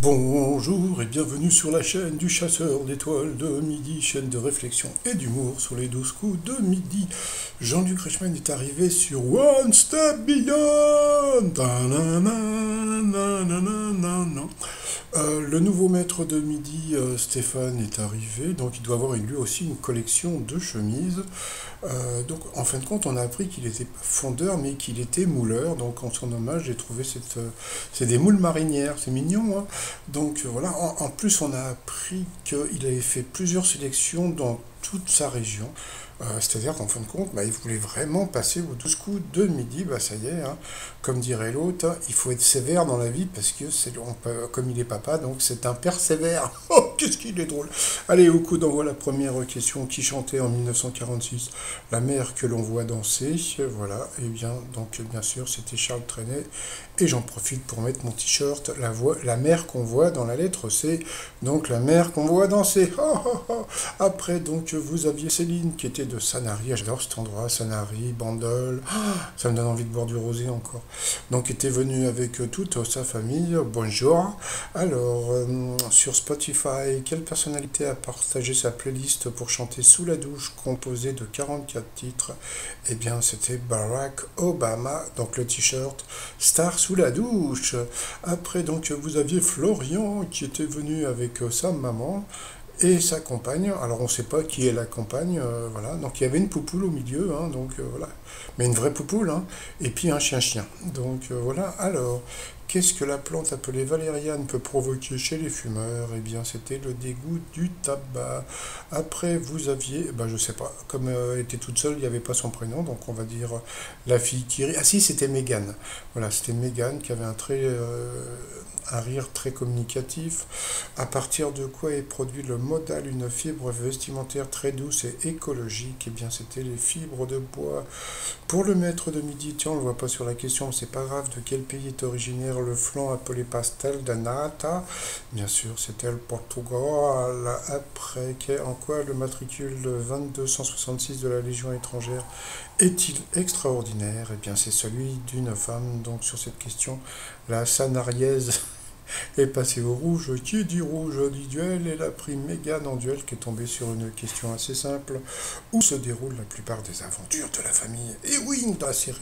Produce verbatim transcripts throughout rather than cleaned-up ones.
Bonjour et bienvenue sur la chaîne du chasseur d'étoiles de midi, chaîne de réflexion et d'humour sur les douze coups de midi. Jean-Luc Reichmann est arrivé sur One Step Beyond. Euh, le nouveau maître de midi, euh, Stéphane, est arrivé, donc il doit avoir lui aussi une collection de chemises. Euh, donc en fin de compte, on a appris qu'il n'était pas fondeur, mais qu'il était mouleur. Donc en son hommage, j'ai trouvé cette, euh, c'est des moules marinières, c'est mignon, hein. Donc euh, voilà. En, en plus, on a appris qu'il avait fait plusieurs sélections dans toute sa région. Euh, C'est-à-dire qu'en fin de compte, bah, il voulait vraiment passer aux douze coups de midi. Bah, ça y est, hein. Comme dirait l'autre, hein, il faut être sévère dans la vie parce que c'est on peut- comme il est papa, donc c'est un père sévère. Oh, qu'est-ce qu'il est drôle. Allez, au coup d'envoi, la première question. Qui chantait en mille neuf cent quarante-six La mer que l'on voit danser? Voilà, et bien, donc bien sûr, c'était Charles Trenet. Et j'en profite pour mettre mon t-shirt, la, voix, la mer qu'on voit dans la lettre C, donc la mer qu'on voit danser. Oh, oh, oh. Après, donc, vous aviez Céline qui était de Sanary. J'adore cet endroit, Sanary, Bandol. Ah, ça me donne envie de boire du rosé encore. Donc, était venue avec euh, toute sa famille. Bonjour. Alors, euh, sur Spotify, quelle personnalité a partagé sa playlist pour chanter Sous la douche, composée de quarante-quatre titres? Eh bien, c'était Barack Obama. Donc, le t-shirt Star sous la douche. Après, donc, vous aviez Florian qui était venu avec euh, sa maman et sa compagne. Alors on ne sait pas qui est la compagne, euh, voilà. Donc il y avait une poupoule au milieu, hein, donc euh, voilà. Mais une vraie poupoule, hein. Et puis un chien-chien. Donc euh, voilà. Alors, qu'est-ce que la plante appelée valériane peut provoquer chez les fumeurs? Eh bien, c'était le dégoût du tabac. Après, vous aviez, ben je sais pas, comme euh, elle était toute seule, il n'y avait pas son prénom, donc on va dire euh, la fille qui rit. Ah si, c'était Mégane. Voilà, c'était Mégane qui avait un très euh, un rire très communicatif. À partir de quoi est produit le modal, une fibre vestimentaire très douce et écologique? Eh bien, c'était les fibres de bois. Pour le maître de midi, tiens, on ne le voit pas sur la question, mais c'est pas grave. De quel pays est originaire le flan appelé pastel de nata? Bien sûr, c'était le Portugal. Après, en quoi le matricule vingt-deux cent soixante-six de la Légion étrangère est-il extraordinaire? Eh bien, c'est celui d'une femme. Donc, sur cette question, la sanariaise est passée au rouge. Qui dit rouge dit duel. Elle a pris Mégane en duel, qui est tombée sur une question assez simple. Où se déroulent la plupart des aventures de la famille Ewing dans la série?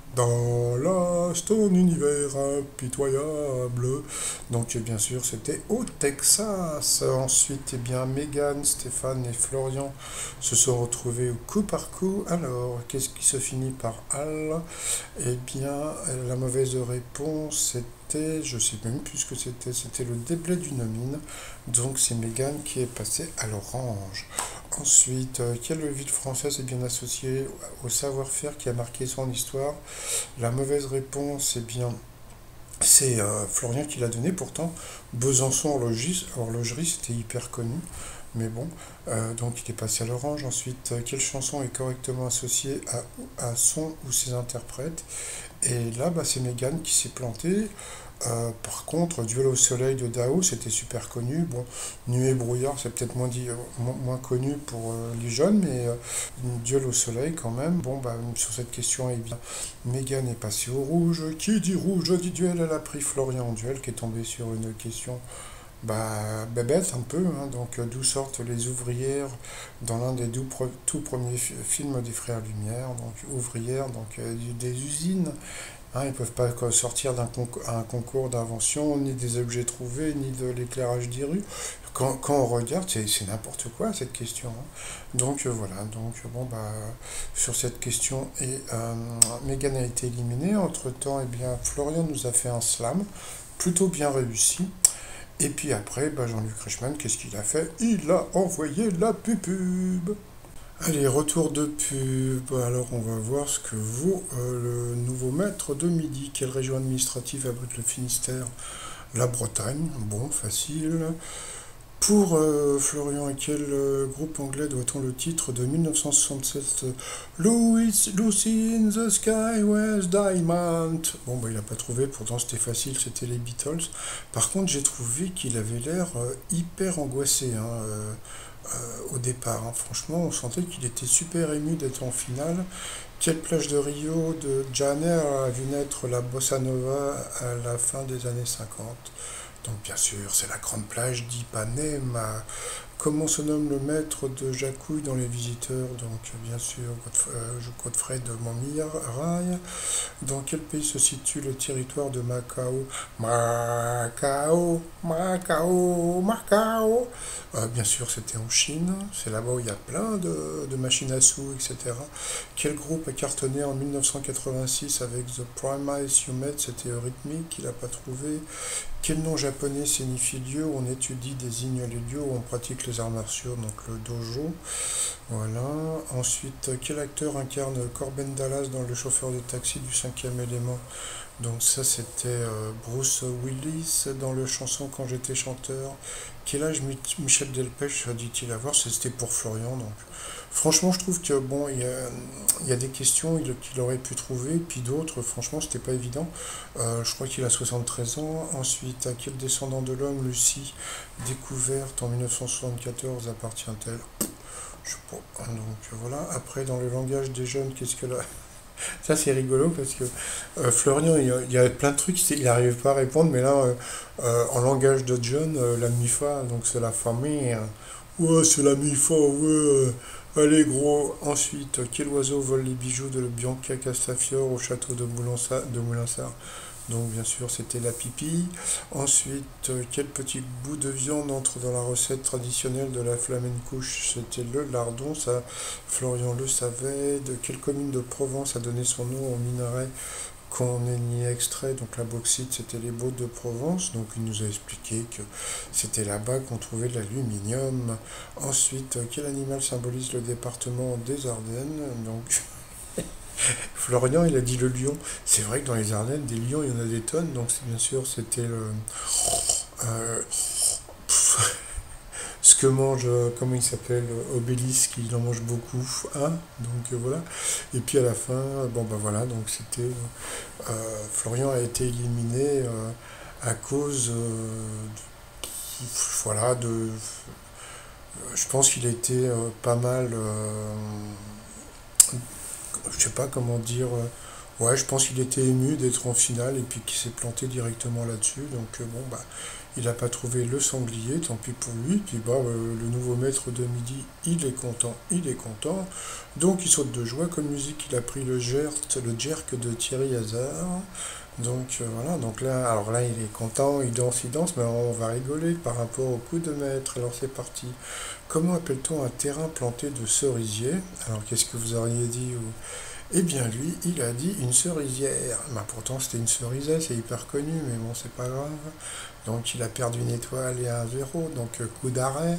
Dans l'Ast, ton univers impitoyable. Donc, bien sûr, c'était au Texas. Ensuite, eh bien, Mégane, Stéphane et Florian se sont retrouvés au coup par coup. Alors, qu'est-ce qui se finit par Al? Eh bien, la mauvaise réponse, c'était, je sais même plus ce que c'était, c'était le déblai d'une mine. Donc, c'est Mégane qui est passée à l'orange. Ensuite, euh, quelle ville française est bien associée au savoir-faire qui a marqué son histoire? La mauvaise réponse, eh bien, c'est euh, Florian qui l'a donné. Pourtant, Besançon horlogerie, horlogerie c'était hyper connu. Mais bon, euh, donc il est passé à l'orange. Ensuite, euh, quelle chanson est correctement associée à, à son ou ses interprètes? Et là, bah, c'est Mégane qui s'est plantée. Euh, par contre, Duel au soleil de Dao, c'était super connu. Bon, Nuée et brouillard, c'est peut-être moins, dit, euh, mo- moins connu pour euh, les jeunes, mais euh, Duel au soleil quand même. Bon, bah, sur cette question, eh bien, Mégane est passée au rouge. Qui dit rouge dit duel? Elle a pris Florian en duel, qui est tombé sur une question bah, bébête un peu, hein. Donc euh, d'où sortent les ouvrières dans l'un des tout, pre- tout premiers fi- films des Frères Lumière, donc ouvrières, donc euh, des usines. Hein, ils ne peuvent pas quoi, sortir d'un concours, un concours d'invention, ni des objets trouvés, ni de l'éclairage des rues. Quand, quand on regarde, c'est c'est n'importe quoi cette question, hein. Donc euh, voilà, donc bon bah sur cette question, et euh, Mégane a été éliminée. Entre-temps, eh bien, Florian nous a fait un slam, plutôt bien réussi. Et puis après, bah, Jean-Luc Reichmann, qu'est-ce qu'il a fait? Il a envoyé la pub. Allez, retour de pub. Alors, on va voir ce que vaut euh, le nouveau maître de midi. Quelle région administrative abrite le Finistère? La Bretagne. Bon, facile. Pour euh, Florian, à quel euh, groupe anglais doit-on le titre de mille neuf cent soixante-sept, euh, Louis, Lucy in the Sky with Diamond? Bon, bah, il n'a pas trouvé, pourtant c'était facile, c'était les Beatles. Par contre, j'ai trouvé qu'il avait l'air euh, hyper angoissé, hein, euh, euh, au départ, hein. Franchement, on sentait qu'il était super ému d'être en finale. Quelle plage de Rio de Janeiro a vu naître la bossa nova à la fin des années cinquante? Donc bien sûr, c'est la grande plage d'Ipanema. Comment se nomme le maître de Jacouille dans Les Visiteurs? Donc bien sûr, Godf- euh, Godfrey de Montmirail. Dans quel pays se situe le territoire de Macao? Macao, Macao, Macao. Euh, bien sûr, c'était en Chine. C'est là-bas où il y a plein de, de machines à sous, et cetera. Quel groupe a cartonné en mille neuf cent quatre-vingt-six avec The Promise You Made? C'était Eurythmics, il n'a pas trouvé. Quel nom japonais signifie lieu où on étudie, désigne les lieux où on pratique les arts martiaux, donc le dojo. Voilà. Ensuite, quel acteur incarne Corbin Dallas dans Le chauffeur de taxi du cinquième élément? Donc ça, c'était euh, Bruce Willis dans le chanson Quand j'étais chanteur. Quel âge Michel Delpech dit-il avoir? C'était pour Florian. Donc franchement, je trouve que bon, il y a, il y a des questions il- qu'il aurait pu trouver, puis d'autres, franchement, c'était pas évident. Euh, je crois qu'il a soixante-treize ans. Ensuite, à quel descendant de l'homme Lucie, découverte en mille neuf cent soixante-quatorze, appartient-elle? Je sais pas. Donc voilà. Après, dans le langage des jeunes, qu'est-ce que là? Ça, c'est rigolo parce que euh, Florian, il y, a, il y a plein de trucs, il n'arrive pas à répondre, mais là, euh, euh, en langage de John, euh, la MIFA, donc c'est la famille. Hein. Ouais, c'est la MIFA, ouais. euh, allez, gros. Ensuite, quel oiseau vole les bijoux de Bianca Castafiore au château de Moulinsart, de Moulinsart? Donc, bien sûr, c'était la pipi. Ensuite, euh, quel petit bout de viande entre dans la recette traditionnelle de la flamencouche? C'était le lardon, ça, Florian le savait. De quelle commune de Provence a donné son nom au minerai qu'on y extrait? Donc, la bauxite, c'était les Baux de Provence. Donc, il nous a expliqué que c'était là-bas qu'on trouvait de l'aluminium. Ensuite, euh, quel animal symbolise le département des Ardennes? Donc, Florian, il a dit le lion. C'est vrai que dans les Ardennes, des lions, il y en a des tonnes. Donc, c'est bien sûr, c'était le. euh, ce que mange, euh, comment il s'appelle, euh, Obélisque, il en mange beaucoup. Hein, donc, euh, voilà. Et puis, à la fin, euh, bon, ben voilà. Donc, c'était. euh, Florian a été éliminé euh, à cause. euh, de- voilà, de. Je pense qu'il était euh, pas mal. euh, je sais pas comment dire. euh, Ouais, je pense qu'il était ému d'être en finale et puis qu'il s'est planté directement là-dessus. Donc euh, bon, bah, il n'a pas trouvé le sanglier, tant pis pour lui. Puis bah, euh, le nouveau maître de midi, il est content, il est content. Donc il saute de joie. Comme musique, il a pris le jerk, le jerk de Thierry Hazard. Donc euh, voilà, donc là, alors là, il est content, il danse, il danse, mais on va rigoler par rapport au coup de maître. Alors c'est parti. Comment appelle-t-on un terrain planté de cerisiers? Alors qu'est-ce que vous auriez dit? Eh bien, lui, il a dit une cerisière. Bah, pourtant, c'était une cerisette, c'est hyper connu, mais bon, c'est pas grave. Donc, il a perdu une étoile et un zéro, donc euh, coup d'arrêt.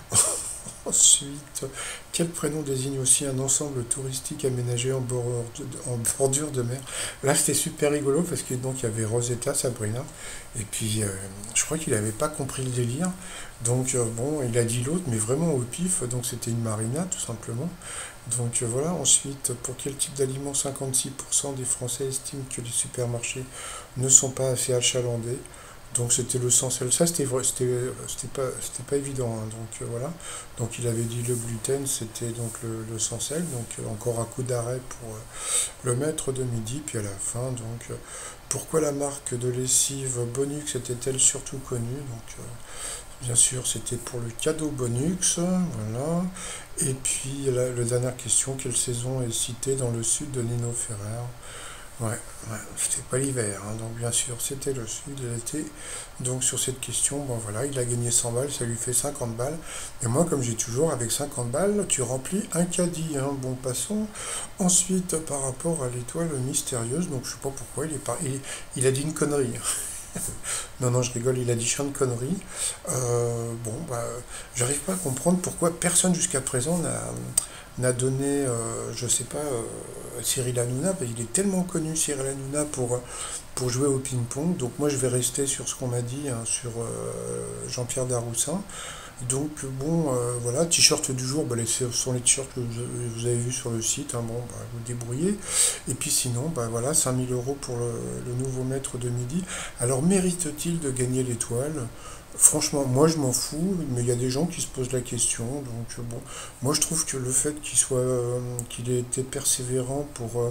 Ensuite, quel prénom désigne aussi un ensemble touristique aménagé en bordure de, en bordure de mer? Là, c'était super rigolo parce que donc il y avait Rosetta, Sabrina, et puis euh, je crois qu'il n'avait pas compris le délire. Donc euh, bon, il a dit l'autre, mais vraiment au pif, donc c'était une marina tout simplement. Donc euh, voilà, ensuite, pour quel type d'aliment cinquante-six pour cent des Français estiment que les supermarchés ne sont pas assez achalandés? Donc c'était le sensel. Ça, c'était vrai, c'était euh, c'était pas, c'était pas évident. Hein. Donc euh, voilà. Donc il avait dit le gluten, c'était donc le, le sensel. Donc euh, encore un coup d'arrêt pour euh, le maître de midi. Puis à la fin, donc euh, pourquoi la marque de lessive Bonux était-elle surtout connue? Donc euh, bien sûr, c'était pour le cadeau Bonux. Voilà. Et puis la, la dernière question, quelle saison est citée dans le sud de Nino Ferrer? Ouais, ouais, c'était pas l'hiver, hein, donc bien sûr, c'était le sud, l'été. Donc sur cette question, bon voilà, il a gagné cent balles, ça lui fait cinquante balles. Et moi, comme j'ai toujours, avec cinquante balles, tu remplis un caddie, hein. Bon, passons. Ensuite, par rapport à l'étoile mystérieuse, donc je sais pas pourquoi, il est pas, il, il a dit une connerie. Non, non, je rigole, il a dit chiant de conneries. Euh, bon, bah, j'arrive pas à comprendre pourquoi personne jusqu'à présent n'a n'a donné, euh, je sais pas, euh, Cyril Hanouna. Bah, il est tellement connu, Cyril Hanouna, pour, pour jouer au ping-pong. Donc moi, je vais rester sur ce qu'on m'a dit, hein, sur euh, Jean-Pierre Daroussin. Donc bon, euh, voilà, t-shirt du jour, bah, les- ce sont les t-shirts que vous, vous avez vus sur le site, hein, bon, bah, vous débrouillez. Et puis sinon, bah, voilà, cinq mille euros pour le, le nouveau maître de midi. Alors mérite-t-il de gagner l'étoile? Franchement, moi je m'en fous, mais il y a des gens qui se posent la question. Donc euh, bon, moi je trouve que le fait qu'il soit, euh, qu'il ait été persévérant pour, euh,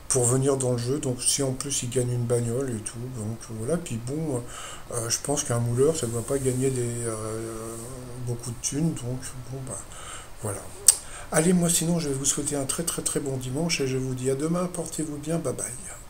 pour venir dans le jeu. Donc si en plus il gagne une bagnole et tout, donc voilà. Puis bon, euh, je pense qu'un mouleur, ça ne doit pas gagner des, euh, beaucoup de thunes. Donc bon, bah voilà. Allez, moi sinon, je vais vous souhaiter un très très très bon dimanche et je vous dis à demain. Portez-vous bien. Bye bye.